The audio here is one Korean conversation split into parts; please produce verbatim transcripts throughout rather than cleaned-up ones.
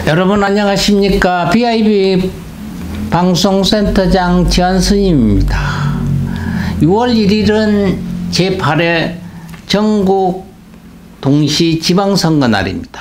여러분 안녕하십니까. 비아이비 방송센터장 지한스님입니다. 유월 일일은 제팔 회 전국 동시 지방선거 날입니다.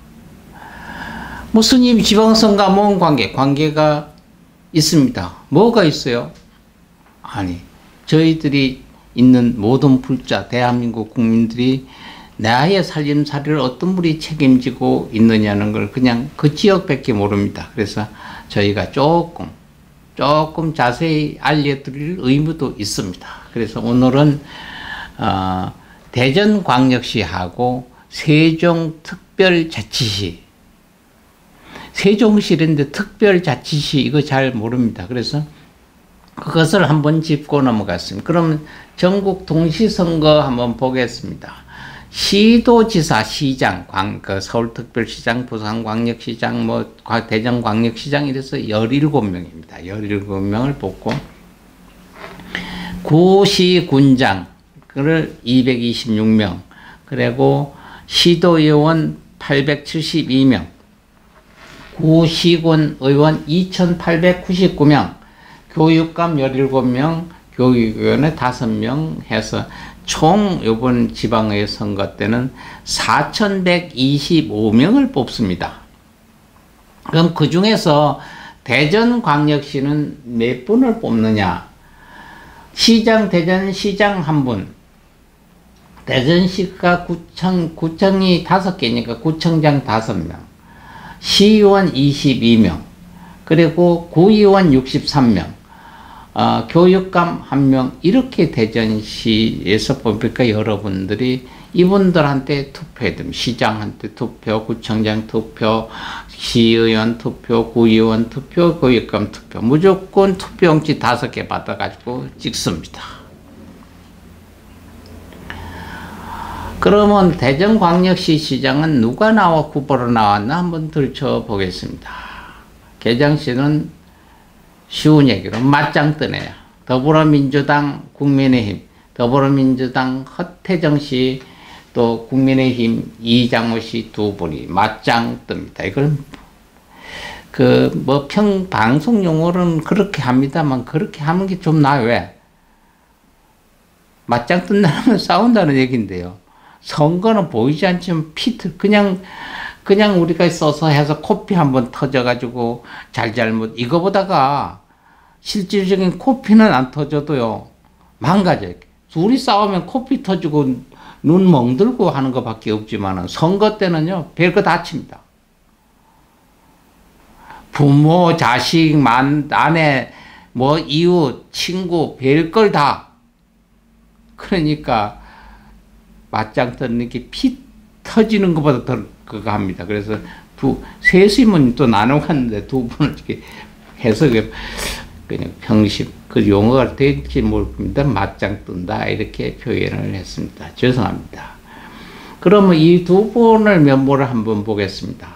뭐 스님 지방선거와 뭔 관계? 관계가 있습니다. 뭐가 있어요? 아니, 저희들이 있는 모든 불자, 대한민국 국민들이 나의 살림살이를 어떤 분이 책임지고 있느냐는 걸 그냥 그 지역밖에 모릅니다. 그래서 저희가 조금 조금 자세히 알려드릴 의무도 있습니다. 그래서 오늘은 어, 대전광역시하고 세종특별자치시, 세종시인데 특별자치시 이거 잘 모릅니다. 그래서 그것을 한번 짚고 넘어갔습니다. 그러면 전국 동시선거 한번 보겠습니다. 시도지사, 시장, 광, 그 서울특별시장, 부산광역시장, 뭐 대전광역시장 이래서 열일곱 명입니다. 열일곱 명을 뽑고 구시군장 을 이백이십육 명, 그리고 시도의원 팔백칠십이 명, 구시군 의원 이천팔백구십구 명, 교육감 열일곱 명, 교육위원회 다섯 명 해서 총 이번 지방의 선거 때는 사천백이십오 명을 뽑습니다. 그럼 그 중에서 대전광역시는 몇 분을 뽑느냐? 시장, 대전시장 한 분, 대전시가 구청, 구청이 다섯 개니까 구청장 다섯 명, 시의원 이십이 명, 그리고 구의원 육십삼 명, 어, 교육감 한 명, 이렇게 대전시에서 보니까 여러분들이 이분들한테 투표해야 됩니다. 시장한테 투표, 구청장 투표, 시의원 투표, 구의원 투표, 교육감 투표. 무조건 투표용지 다섯 개 받아가지고 찍습니다. 그러면 대전광역시 시장은 누가 나와 후보로 나왔나 한번 들춰보겠습니다. 개장시는 쉬운 얘기로 맞짱 뜨네요. 더불어민주당, 국민의힘, 더불어민주당 허태정씨, 또 국민의힘 이장호씨 두 분이 맞짱 뜹니다. 이걸 그 뭐 평 방송 용어로는 그렇게 합니다만 그렇게 하는 게 좀 나아요. 왜? 맞짱 뜬다면 싸운다는 얘기인데요. 선거는 보이지 않지만 피트 그냥 그냥 우리가 써서 해서 코피 한번 터져가지고 잘잘못 이거보다가 실질적인 코피는 안 터져도요 망가져요. 둘이 싸우면 코피 터지고 눈 멍들고 하는 것밖에 없지만은 선거 때는요 별거 다칩니다. 부모, 자식, 만, 아내, 뭐 이웃, 친구 별걸 다. 그러니까 맞짱 뜨는 게 피 터지는 것보다 더 그거 합니다. 그래서 두 셋이면 또 나눠갔는데 두 분을 이렇게 해서 그냥 평심 그 용어가 될지 모릅니다. 맞짱 뜬다 이렇게 표현을 했습니다. 죄송합니다. 그러면 이 두 분을 면모를 한번 보겠습니다.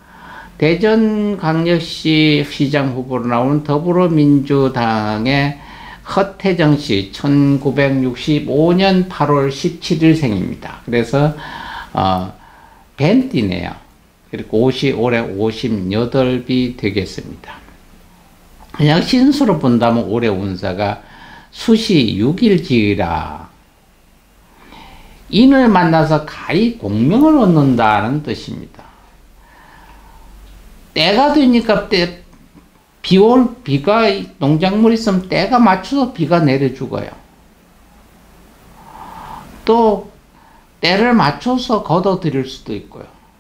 대전광역시 시장 후보로 나오는 더불어민주당의 허태정 씨, 천구백육십오 년 팔월 십칠일 생입니다. 그래서 어, 벤띠네요. 그리고 옷이 올해 오십팔이 되겠습니다. 그냥 신수로 본다면 올해 운사가 수시 육일지라 인을 만나서 가히 공명을 얻는다는 뜻입니다. 때가 되니까 때 비올 비가 농작물 있으면 때가 맞춰서 비가 내려 죽어요. 또 때를 맞춰서 걷어 들일 수도 있고요.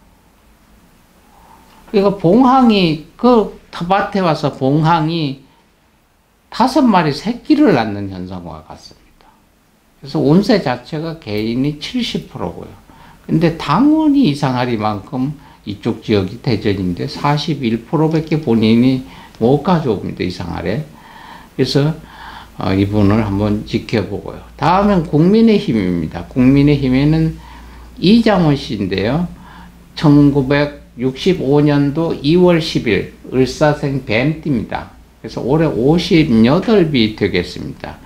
그러니까 봉황이 그 텃밭에 와서 봉황이 다섯 마리 새끼를 낳는 현상과 같습니다. 그래서 운세 자체가 개인이 칠십 퍼센트고요. 근데 당원이 이상하리만큼 이쪽 지역이 대전인데 사십일 퍼센트밖에 본인이 못 가져옵니다. 이상하래. 그래서 어, 이분을 한번 지켜보고요. 다음은 국민의힘입니다. 국민의힘에는 이장원 씨인데요. 천구백육십오 년도 이월 십일 을사생 뱀띠입니다. 그래서 올해 오십팔이 되겠습니다.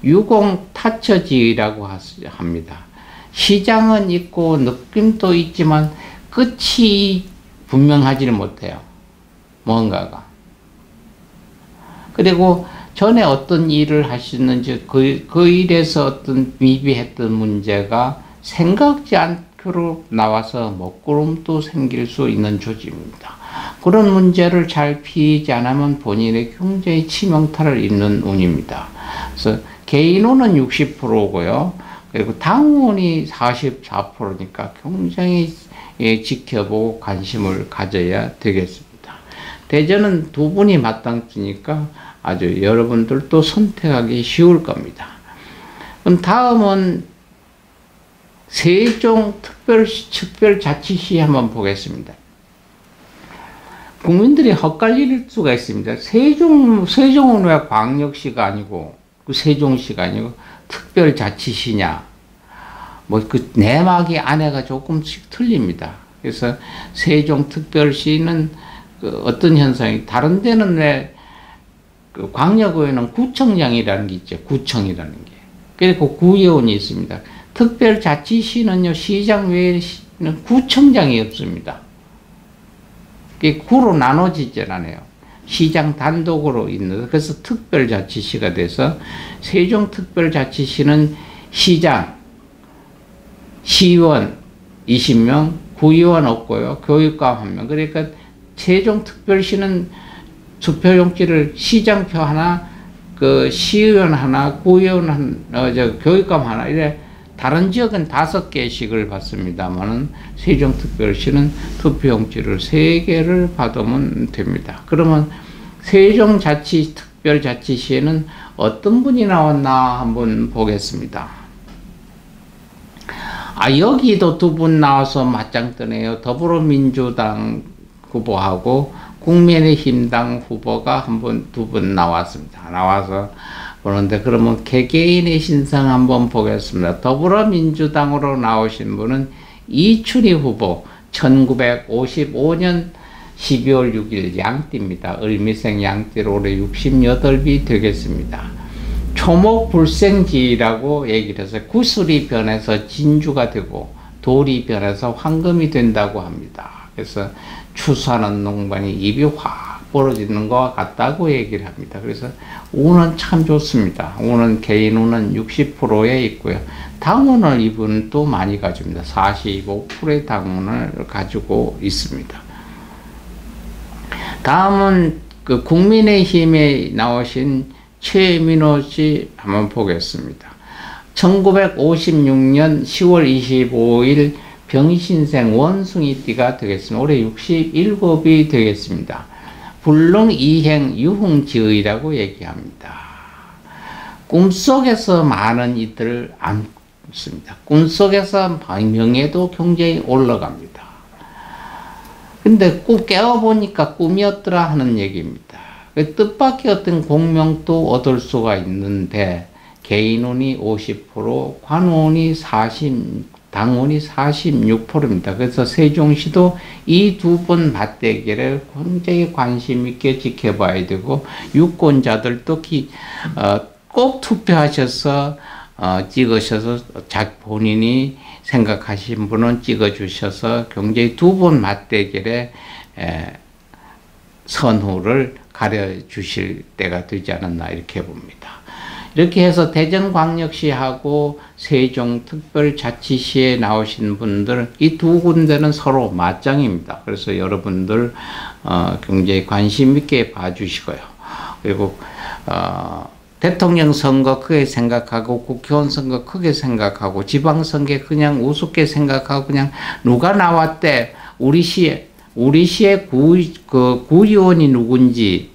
유공타처지라고 합니다. 시장은 있고 느낌도 있지만 끝이 분명하지를 못해요. 뭔가가. 그리고 전에 어떤 일을 하셨는지 그, 그 일에서 어떤 미비했던 문제가 생각지 않게로 나와서 먹구름도 생길 수 있는 조짐입니다. 그런 문제를 잘 피하지 않으면 본인의 굉장히 치명타를 입는 운입니다. 그래서 개인운은 육십 퍼센트고요. 그리고 당운이 사십사 퍼센트니까 굉장히 예, 지켜보고 관심을 가져야 되겠습니다. 대전은 두 분이 마땅치니까 아주 여러분들도 선택하기 쉬울 겁니다. 그럼 다음은 세종특별시, 특별자치시 한번 보겠습니다. 국민들이 헛갈릴 수가 있습니다. 세종, 세종은 왜 광역시가 아니고, 그 세종시가 아니고, 특별자치시냐. 뭐, 그 내막이 안에가 조금씩 틀립니다. 그래서 세종특별시는 그 어떤 현상이, 다른 데는 왜, 그 광역의회는 구청장이라는 게 있죠. 구청이라는 게. 그리고 구의원이 있습니다. 특별자치시는요, 시장 외에는 구청장이 없습니다. 그게 구로 나눠지질 않아요. 시장 단독으로 있는, 그래서 특별자치시가 돼서 세종특별자치시는 시장, 시의원 이십 명, 구의원 없고요. 교육감 한 명. 그러니까 세종특별시는 투표용지를 시장표 하나, 그 시의원 하나, 구의원 한, 어, 저 교육감 하나, 이래 다른 지역은 다섯 개씩을 받습니다만은 세종특별시는 투표용지를 세 개를 받으면 됩니다. 그러면 세종자치 특별자치시에는 어떤 분이 나왔나 한번 보겠습니다. 아, 여기도 두 분 나와서 맞짱 뜨네요. 더불어민주당 후보하고 국민의힘당 후보가 한 분, 두 분 나왔습니다. 나와서 보는데, 그러면 개개인의 신상 한번 보겠습니다. 더불어민주당으로 나오신 분은 이춘희 후보, 천구백오십오 년 십이월 육일 양띠입니다. 을미생 양띠로 올해 육십팔이 되겠습니다. 초목불생지라고 얘기를 해서 구슬이 변해서 진주가 되고 돌이 변해서 황금이 된다고 합니다. 그래서 추수하는 농반이 입이 확 벌어지는 것과 같다고 얘기를 합니다. 그래서 운은 참 좋습니다. 운은 개인 운은 육십 퍼센트에 있고요. 당운을 이분 또 많이 가집니다. 사십오 퍼센트의 당운을 가지고 있습니다. 다음은 그 국민의힘에 나오신 최민호 씨 한번 보겠습니다. 천구백오십육 년 시월 이십오일 병신생 원숭이띠가 되겠습니다. 올해 육십칠이 되겠습니다. 불능 이행 유흥지의라고 얘기합니다. 꿈속에서 많은 이들을 안 꾼습니다. 꿈속에서 명예도 굉장히 올라갑니다. 근데 꼭 깨어보니까 꿈이었더라 하는 얘기입니다. 뜻밖의 어떤 공명도 얻을 수가 있는데, 개인운이 오십 퍼센트, 관운이 사십, 당운이 사십육 퍼센트입니다. 그래서 세종시도 이 두 번 맞대결을 굉장히 관심 있게 지켜봐야 되고, 유권자들도 기, 어, 꼭 투표하셔서 어, 찍으셔서 자 본인이 생각하신 분은 찍어주셔서 굉장히 두 번 맞대결에 에, 선후를 가려주실 때가 되지 않았나 이렇게 봅니다. 이렇게 해서 대전광역시하고 세종특별자치시에 나오신 분들, 이 두 군데는 서로 맞짱입니다. 그래서 여러분들 어, 굉장히 관심 있게 봐주시고요. 그리고 어, 대통령 선거 크게 생각하고, 국회의원 선거 크게 생각하고, 지방선거 그냥 우습게 생각하고, 그냥 누가 나왔대, 우리 시에 우리 시의 구, 그 구의원이 누군지,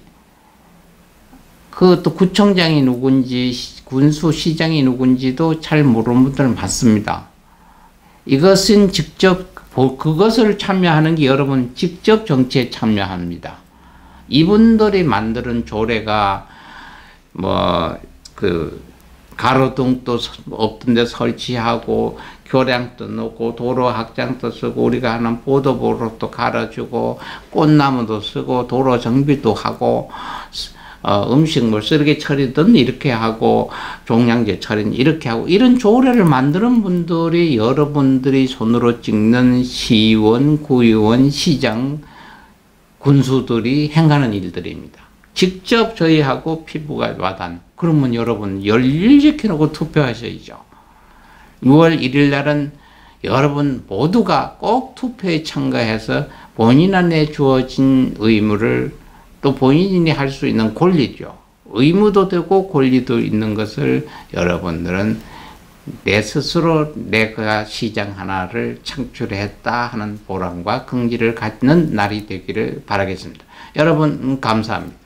그 또 구청장이 누군지, 군수시장이 누군지도 잘 모르는 분들 많습니다. 이것은 직접, 그것을 참여하는 게 여러분 직접 정치에 참여합니다. 이분들이 만드는 조례가 뭐 그 가로등도 없던 데 설치하고, 교량도 놓고, 도로 확장도 쓰고, 우리가 하는 보도보로도 갈아주고, 꽃나무도 쓰고, 도로 정비도 하고, 어, 음식물 쓰레기 처리든 이렇게 하고 종량제 처리는 이렇게 하고 이런 조례를 만드는 분들이 여러분들이 손으로 찍는 시의원, 구의원, 시장, 군수들이 행하는 일들입니다. 직접 저희하고 피부가 와닿는. 그러면 여러분 열일 지켜놓고 투표하셔야죠. 유월 일일 날은 여러분 모두가 꼭 투표에 참가해서 본인한테 주어진 의무를 또 본인이 할 수 있는 권리죠. 의무도 되고 권리도 있는 것을 여러분들은 내 스스로 내가 시장 하나를 창출했다 하는 보람과 긍지를 갖는 날이 되기를 바라겠습니다. 여러분 감사합니다.